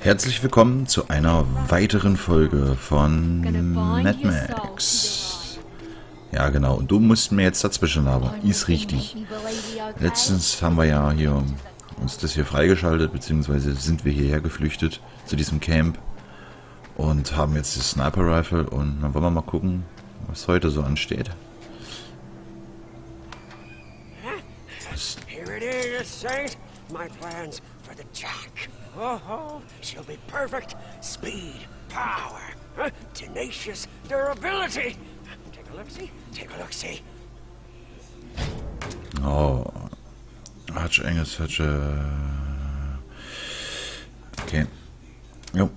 Herzlich willkommen zu einer weiteren Folge von Mad Max. Ja genau, und du musst mir jetzt dazwischen labern. Ist richtig. Letztens haben wir ja hier uns das hier freigeschaltet, beziehungsweise sind wir hierher geflüchtet zu diesem Camp und haben jetzt das Sniper Rifle und dann wollen wir mal gucken, was heute so ansteht. Here it is, Saint. My plans for the Jack. Oh, she'll be perfect. Speed, power, tenacious durability. Take a look-see. Take a look-see. Oh, Hutch Angus, Hutch. Okay. Jo.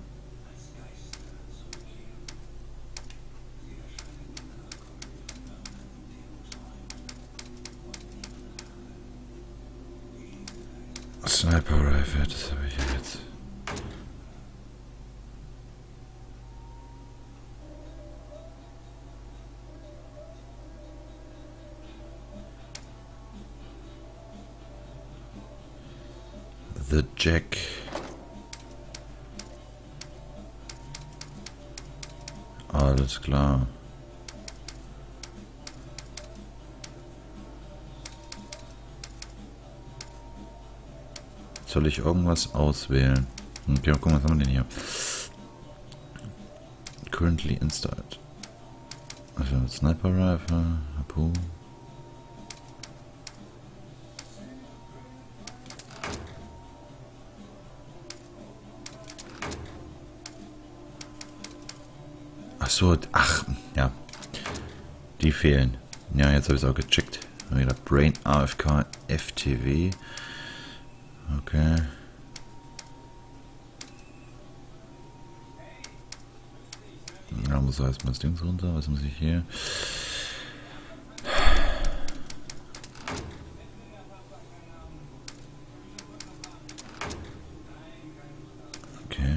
Sniper Rifle, das habe ich ja jetzt. The Jack. Alles klar. Soll ich irgendwas auswählen? Okay, mal gucken, was haben wir denn hier? Currently installed. Also Sniper Rifle, Harpoon. Ach so, ach, ja. Die fehlen. Ja, jetzt habe ich es auch gecheckt. Wieder Brain AFK FTW. Okay. Da muss erstmal das Ding runter. Was muss ich hier? Okay.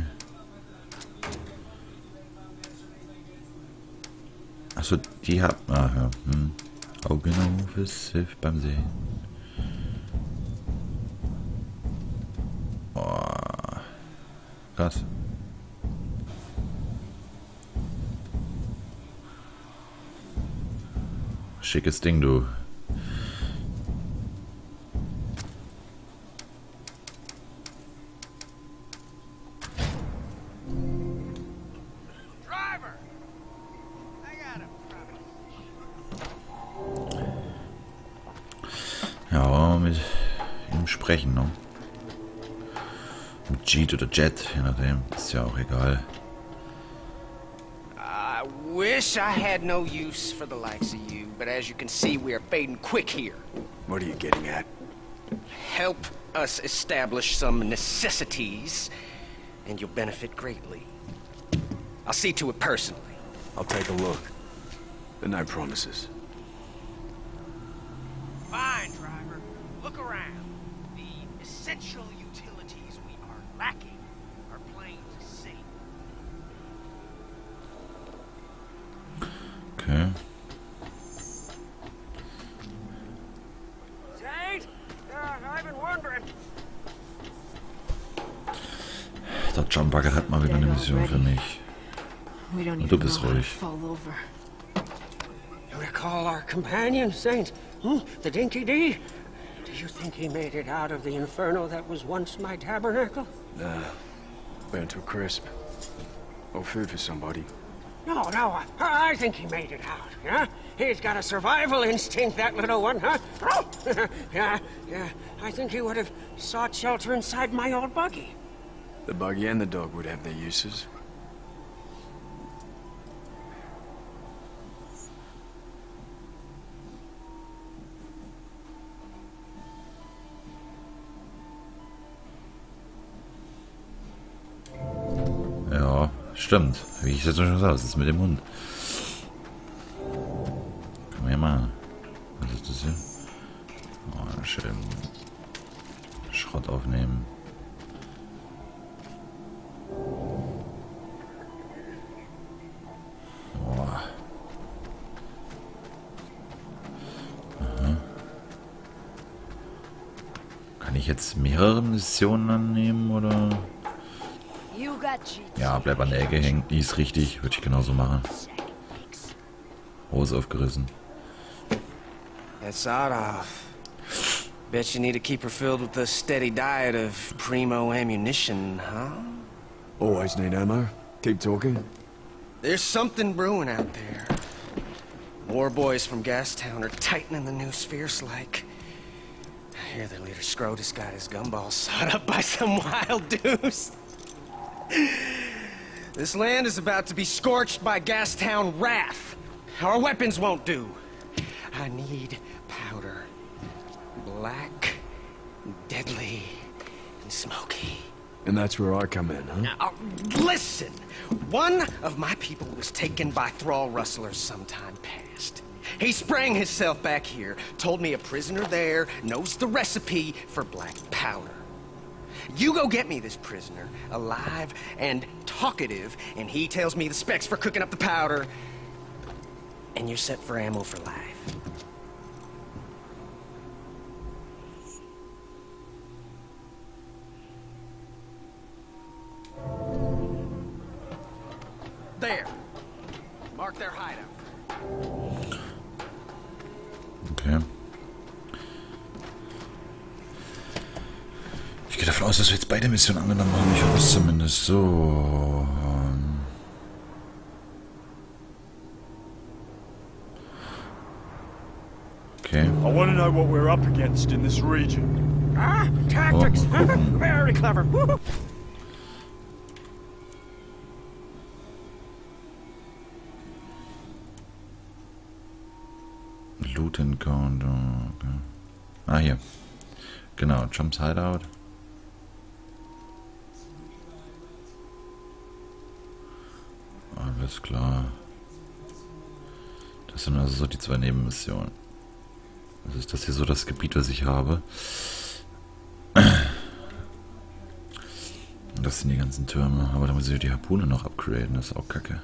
Achso, die hat. Ah, ja. Augen auf, es hilft beim Sehen. Krass. Schickes Ding, du. Ja, mit ihm sprechen, ne? Mit Jeet oder Jet, je nachdem. Ist ja auch egal. I wish I had no use for the likes of you, but as you can see, we are fading quick here. What are you getting at? Help us establish some necessities, and you'll benefit greatly. I'll see to it personally. I'll take a look. The night promises. Fine, driver. Look around. The essential utilities we are lacking are plain to see. Okay. Saint, I've been wondering. Der Jumpbugger hat mal wieder eine Mission für mich. Und du bist ruhig. You recall our companion, Saint? The Dinky D? Do you think he made it out of the inferno that was once my tabernacle? Nah. Burnt to a crisp. Oh, food for somebody. No, I think he made it out, yeah? He's got a survival instinct, that little one, huh? Yeah, I think he would have sought shelter inside my old buggy. The buggy and the dog would have their uses. Ja, stimmt. Wie ich jetzt schon gesagt, was ist mit dem Hund? Können wir ja mal. Was ist das hier? Oh, schön. Schrott aufnehmen. Boah. Kann ich jetzt mehrere Missionen annehmen, oder? Ja, bleib an der Ecke hängen. Die ist richtig. Würde ich genauso machen. Hose aufgerissen. That's off. Bet you need to keep her filled with a steady diet of primo ammunition, huh? Always need ammo. Keep talking. There's something brewing out there. War boys from Gastown are tightening the noose fierce-like. I hear their leader Scrotus got his gumballs sawed up by some wild deuce. This land is about to be scorched by Gastown wrath. Our weapons won't do. I need powder. Black, deadly, and smoky. And that's where I come in, huh? Now, listen! One of my people was taken by thrall rustlers sometime past. He sprang himself back here, told me a prisoner there knows the recipe for black powder. You go get me this prisoner, alive and talkative, and he tells me the specs for cooking up the powder, and you're set for ammo for life. There. Mark their hideout. Okay. Ich gehe davon aus, dass wir jetzt beide Missionen angenommen haben. Ich hoffe es zumindest. So. Okay. I want to know what we're up against in this region. Ah, tactics. Oh, Very clever. Woo. Loot Encounter. Okay. Ah, hier. Genau, Jumps Hideout. Alles klar. Das sind also so die zwei Nebenmissionen. Also ist das hier so das Gebiet, was ich habe. Und das sind die ganzen Türme. Aber da muss ich die Harpune noch upgraden. Das ist auch kacke.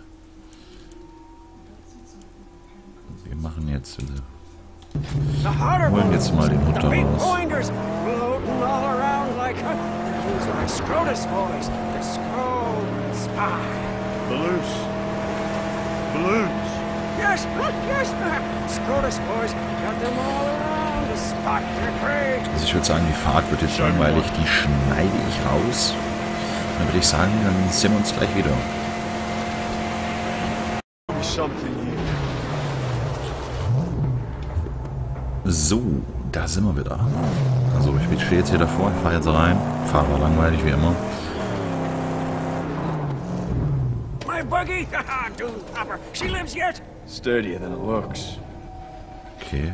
Wir machen jetzt... holen jetzt mal den Hut da raus. Pointers floating all around like these are my Scrotus boys, the Scroll and Spy. Balloons. Balloons. Yes, yes, Scrotus boys got them all around to spot their prey. Also ich würde sagen, die Fahrt wird jetzt langweilig, die schneide ich raus. Dann würde ich sagen, dann sehen wir uns gleich wieder. Something here. So, da sind wir wieder. Also ich stehe jetzt hier davor, ich fahre jetzt rein. Fahrer langweilig wie immer. My buggy, dude, Hopper, she lives yet. Sturdier than it looks. Okay.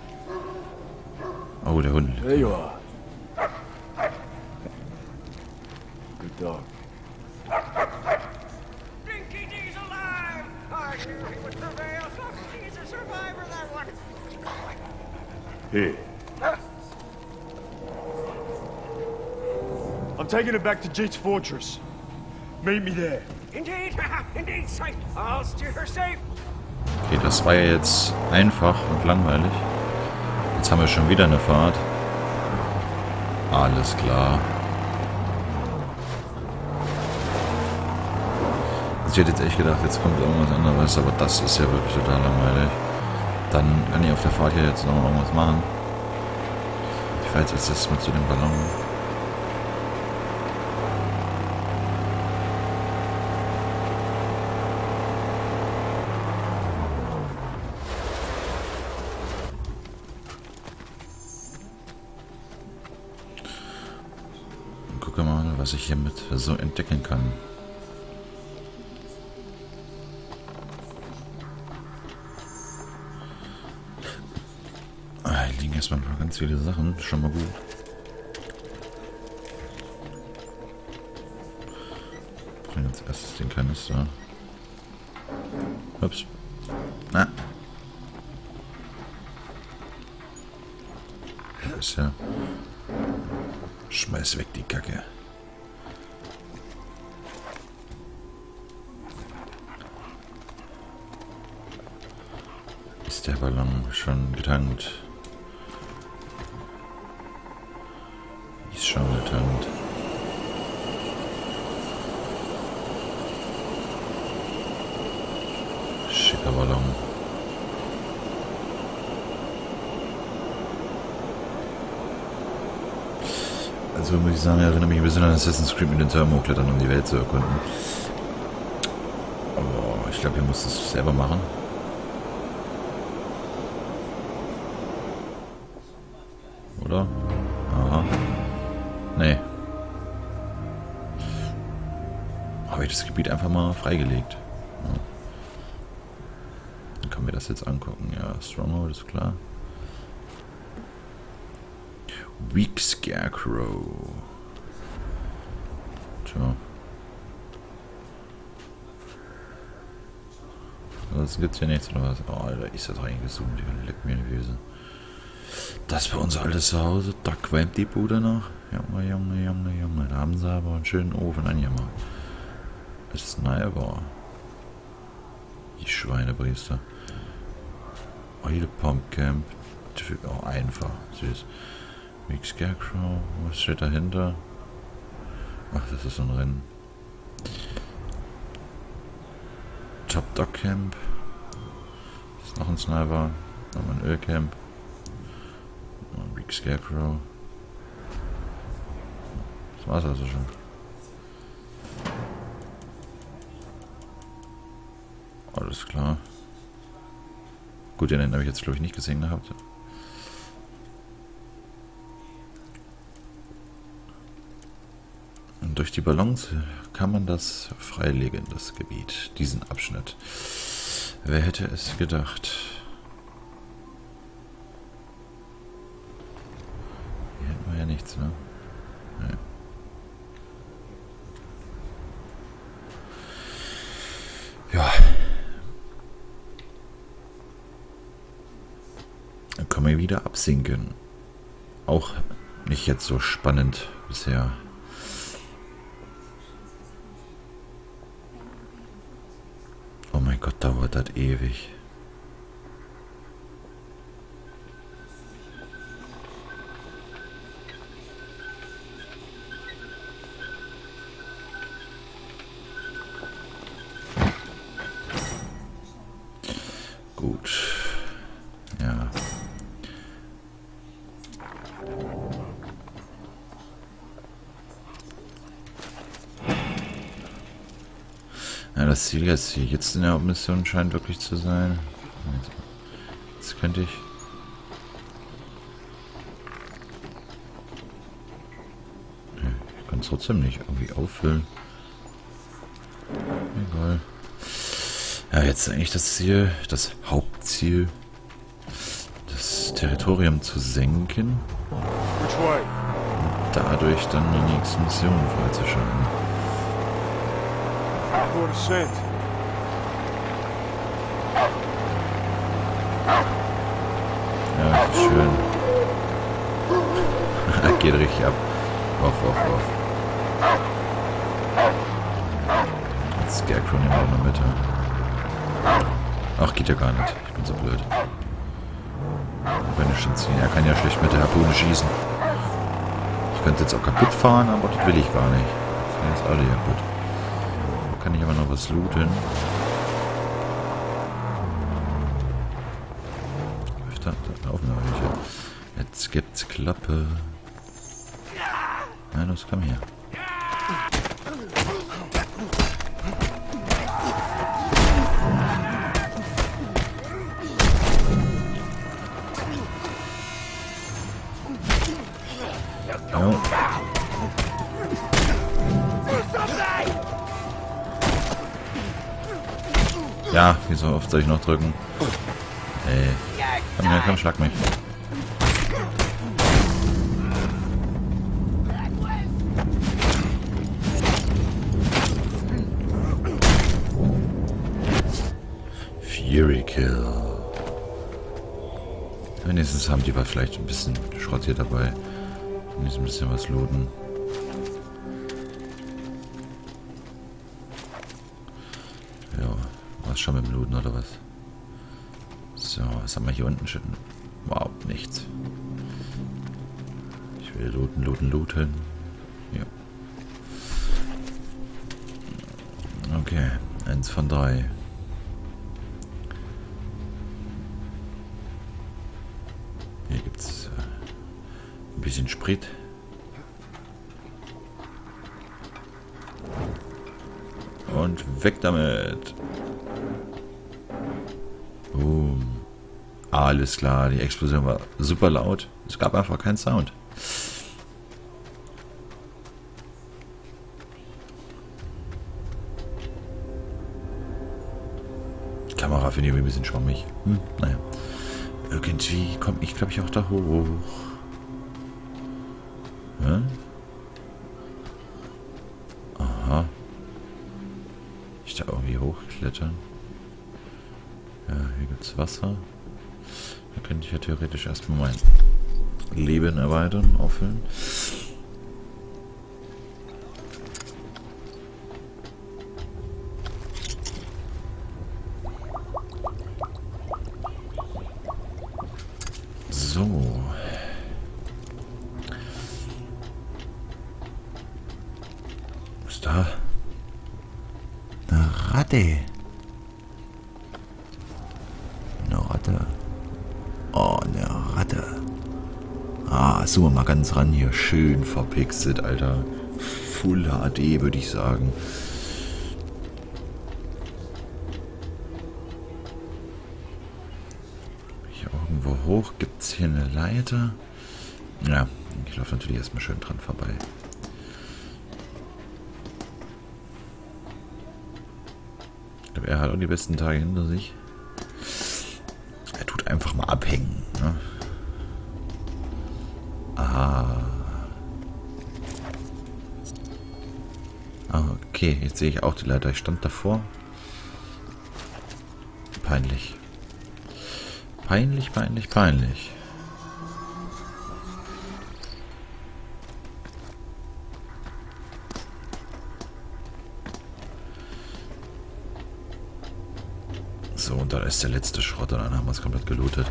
Oh, der Hund. There you are. Good dog. Dinky D's alive. I knew he would prevail. He's a survivor, that one. Here. I'm taking it back to Jeet's fortress. Meet me there. Indeed, indeed, sight. I'll steer her safe. Okay, das war ja jetzt einfach und langweilig. Jetzt haben wir schon wieder eine Fahrt. Alles klar. Also ich hätte jetzt echt gedacht, jetzt kommt irgendwas anderes, aber das ist ja wirklich total langweilig. Dann kann ich auf der Fahrt hier jetzt noch irgendwas machen. Ich fahre jetzt das mal zu dem Ballon. Und gucke mal, was ich hiermit so entdecken kann. Erstmal ganz viele Sachen, schon mal gut. Bring als erstes den Kanister. Ups. Na. Ist ja. Schmeiß weg die Kacke. Ist der Ballon schon getankt? Ist schon getankt. der Ballon. Also muss ich sagen, erinnere mich ein bisschen an Assassin's Creed mit den Türmen hochklettern, um die Welt zu erkunden. Aber ich glaube, ihr müsst es selber machen. Oder? Aha. Nee. Habe ich das Gebiet einfach mal freigelegt. Ja. Dann können wir das jetzt angucken. Ja, Stronghold ist klar. Weak Scarecrow. Tja. Sonst gibt's hier nichts oder was? Oh, Alter, ist das reingezoomt. Leck mir die Füße. Das war unser altes Zuhause. Da qualmt die Bude noch. Junge, Junge, Junge, Junge. Da haben sie aber einen schönen Ofen angemacht. Sniper. Die Schweinepriester. Oil Pump Camp. Oh, einfach. Süß. Weak Scarecrow. Was steht dahinter? Ach, das ist so ein Rennen. Top Dog Camp. Das ist noch ein Sniper. Nochmal ein Ölcamp. Weak Scarecrow. Das war's also schon. Alles klar. Gut, den habe ich jetzt glaube ich nicht gesehen gehabt. Und durch die Ballons kann man das freilegen, das Gebiet, diesen Abschnitt. Wer hätte es gedacht? Hier hätten wir ja nichts, ne? Nee. Ja. Dann können wir wieder absinken. Auch nicht jetzt so spannend bisher. Oh mein Gott, dauert das ewig. Gut. Ja. Ja, das Ziel jetzt in der Mission scheint wirklich zu sein. Jetzt könnte ich... Ich kann es trotzdem nicht irgendwie auffüllen. Egal. Ja, jetzt eigentlich das Ziel, das Hauptziel, das Territorium zu senken. Und dadurch dann die nächste Mission freizuschalten. Ja, schön. Geht richtig ab. Auf. Jetzt Scarecrow nehmen wir in der Mitte. Ach, geht ja gar nicht. Ich bin so blöd. Wenn ich schon ziehen. Er kann ja schlecht mit der Harpune schießen. Ich könnte jetzt auch kaputt fahren, aber das will ich gar nicht. Das sind jetzt alle kaputt. Da kann ich aber noch was looten. Da laufen wir welche. Jetzt gibt's Klappe. Na, los, komm her. Jo. Ja, wie so oft soll ich noch drücken? Ey. Komm her, komm, schlag mich. Fury Kill. Wenigstens haben die aber vielleicht ein bisschen Schrott hier dabei. Ein bisschen was looten. Ja, war's schon mit dem Looten oder was? So, was haben wir hier unten schon? Überhaupt nichts. Ich will looten. Ja. Okay, 1 von 3. bisschen Sprit. Und weg damit. Alles klar, die Explosion war super laut. Es gab einfach keinen Sound. Die Kamera finde ich ein bisschen schwammig. Naja. Irgendwie komme ich, glaube ich, auch da hoch. Ja? Aha. Ich da irgendwie hochklettern. Ja, hier gibt es Wasser. Da könnte ich ja theoretisch erstmal mein Leben erweitern, auffüllen. So. Was ist da? Eine Ratte. Eine Ratte. Oh, eine Ratte. Ah, so mal ganz ran hier. Schön verpixelt, Alter. Full HD, würde ich sagen. Hier irgendwo hoch. Gibt es hier eine Leiter? Ja, ich laufe natürlich erstmal schön dran vorbei. Ich glaube, er hat auch die besten Tage hinter sich. Er tut einfach mal abhängen. Ne? Ah. Okay, jetzt sehe ich auch die Leiter. Ich stand davor. Peinlich. Peinlich, peinlich, peinlich. So, und dann ist der letzte Schrott und dann haben wir es komplett gelootet.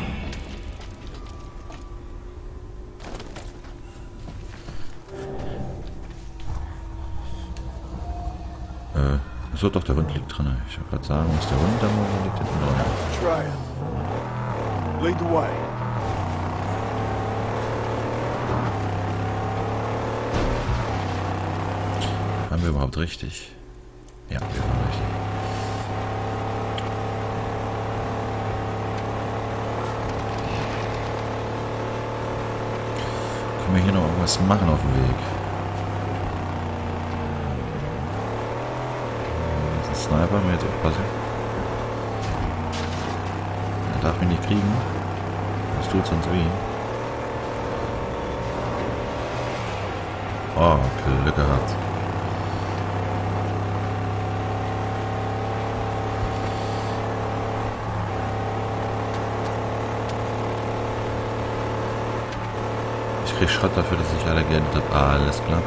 So, doch, der Hund liegt drin. Ich wollte gerade sagen, ist der Hund da, wo liegt hinten drin? Try it. Lead the way. Waren wir überhaupt richtig? Ja, wir waren richtig. Können wir hier noch irgendwas machen auf dem Weg? Das ist ein Sniper, mir jetzt aufpassen. Er darf mich nicht kriegen. Das tut sonst weh. Oh, Glück gehabt. Ich krieg Schrott dafür, dass ich alle geändert habe. Ah, alles klar.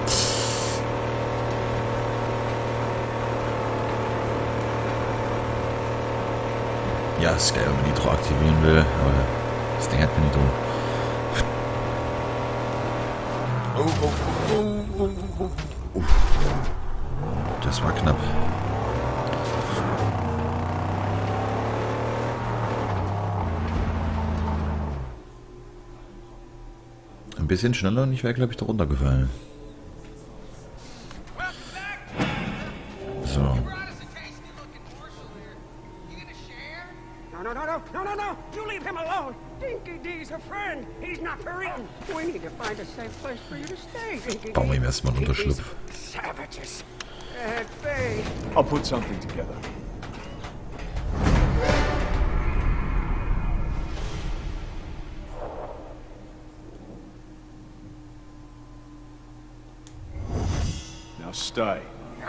Ja, ist geil, wenn man Nitro aktivieren will, aber das Ding hat kein Nitro. Das war knapp. Ein bisschen schneller und ich wäre, glaube ich, da runtergefallen. So. No. You leave him alone. Dinky D's a friend. He's not for eating. We need to find a safe place for you to stay, Dinky D. Bauen wir ihm erstmal einen Unterschlupf. Savages. Faye. I'll put something together. Now stay.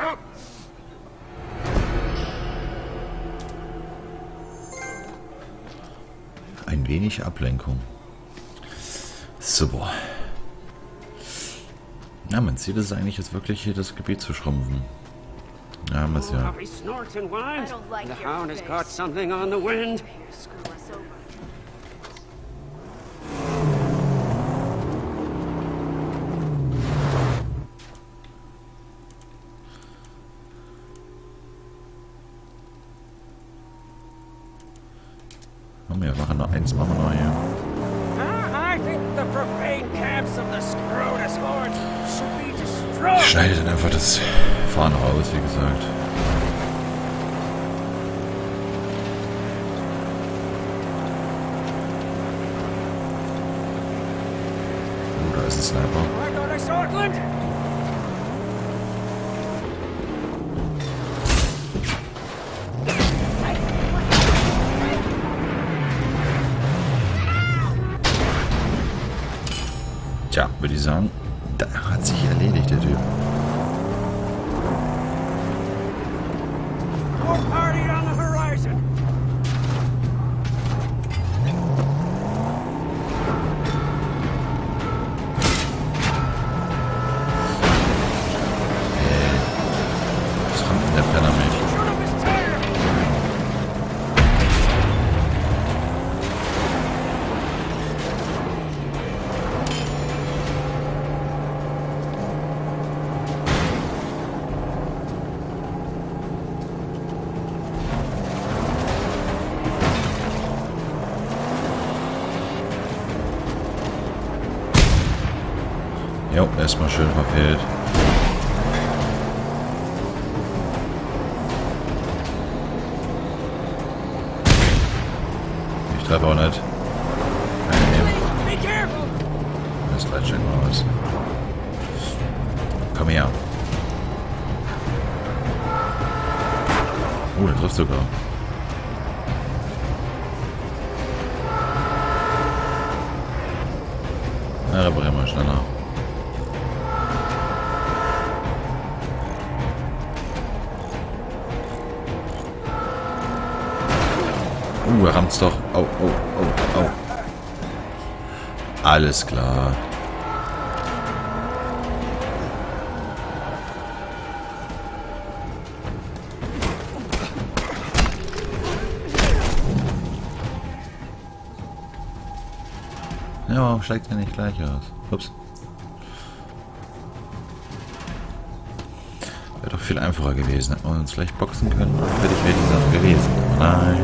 Ein wenig Ablenkung. Super. Ja, mein Ziel ist eigentlich jetzt wirklich hier das Gebiet zu schrumpfen. Ja, haben wir es ja. How he snorts and whines. The hound has got something on the wind. Wir machen noch eins, machen wir noch hier. I think the profane cabs of Scrotus horns should be destroyed. Schneidet dann einfach das Fahren raus, wie gesagt. Da ist ein Sniper. I thought I saw a glint. Tja, würde ich sagen, da hat sich erledigt, der Typ. More party on the horizon. Was kommt denn der Penner mit? Shoot up his tire. Jo, erstmal schön verfehlt. Ich treffe auch nicht. Keine nehmen. Be careful. Das Leitstück mal aus. Komm her. Oh, der trifft sogar. Na, reparieren wir schneller. Er rammt's doch. Oh, oh, oh, oh. Alles klar. Ja, warum steigt er nicht gleich aus? Ups. Wäre doch viel einfacher gewesen. Hätten wir uns vielleicht boxen können. Wäre die Sache gewesen. Nein.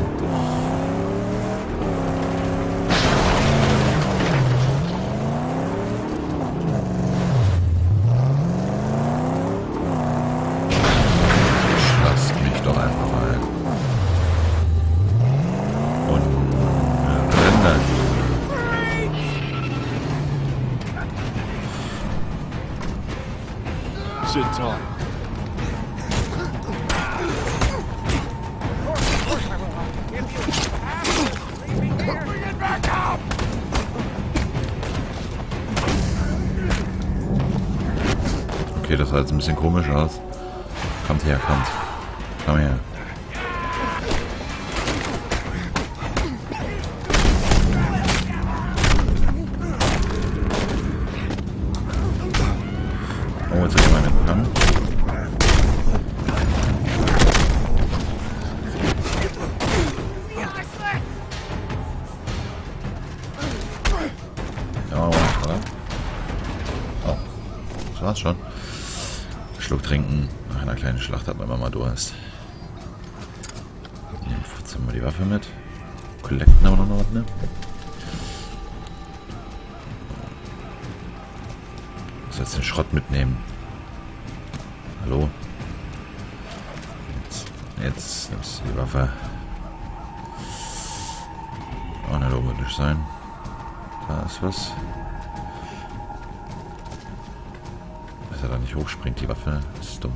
Lasst mich doch einfach ein. Und rendern. Sit tight. Bring it back up. Okay, das sah jetzt ein bisschen komisch aus. Kommt her, kommt. Komm her. Oh, jetzt hat jemand mitbekommen. Ja, oder? Oh, das war's schon. Schluck trinken. Nach einer kleinen Schlacht hat man immer mal Durst. Jetzt haben wir die Waffe mit. Collecten aber noch was, ne? Ich soll jetzt den Schrott mitnehmen. Hallo? Jetzt nimmst du die Waffe. Auch nicht unmöglich sein. Da ist was. Dass er da nicht hochspringt, die Waffe. Das ist dumm.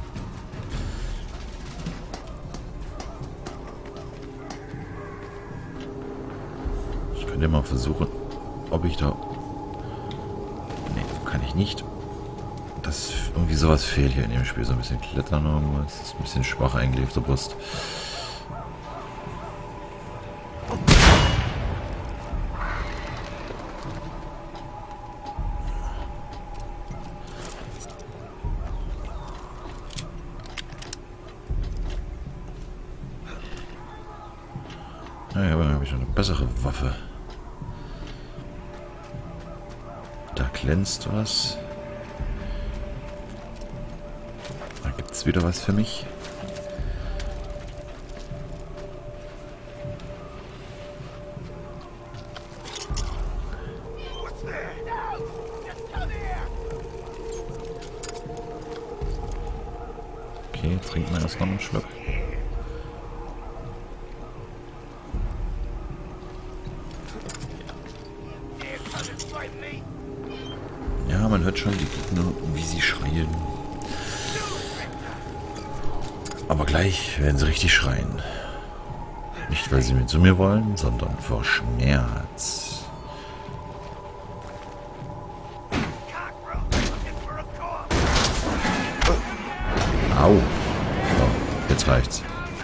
Ich könnte mal versuchen, ob ich da... Ne, kann ich nicht. Das irgendwie sowas fehlt hier in dem Spiel. So ein bisschen Klettern irgendwas. Das ist ein bisschen schwach eigentlich auf der Brust. Ja, aber dann habe ich schon eine bessere Waffe. Da glänzt was. Da gibt es wieder was für mich. Okay, trinken wir erst noch einen Schluck. Ja, man hört schon die Gegner, wie sie schreien. Aber gleich werden sie richtig schreien. Nicht, weil sie mit zu mir wollen, sondern vor Schmerz. Au. So, jetzt reicht's.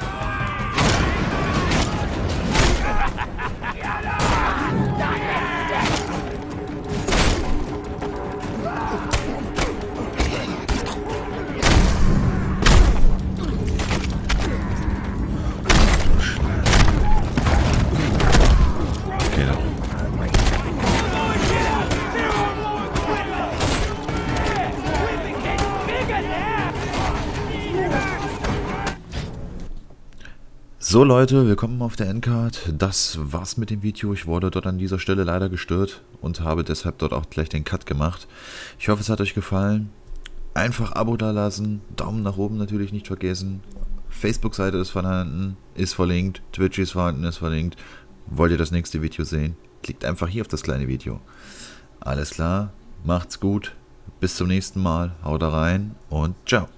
So Leute, willkommen auf der Endcard. Das war's mit dem Video. Ich wurde dort an dieser Stelle leider gestört und habe deshalb dort auch gleich den Cut gemacht. Ich hoffe, es hat euch gefallen. Einfach Abo da lassen, Daumen nach oben natürlich nicht vergessen. Facebook-Seite ist vorhanden, ist verlinkt. Twitch ist vorhanden, ist verlinkt. Wollt ihr das nächste Video sehen? Klickt einfach hier auf das kleine Video. Alles klar, macht's gut. Bis zum nächsten Mal. Haut rein und ciao.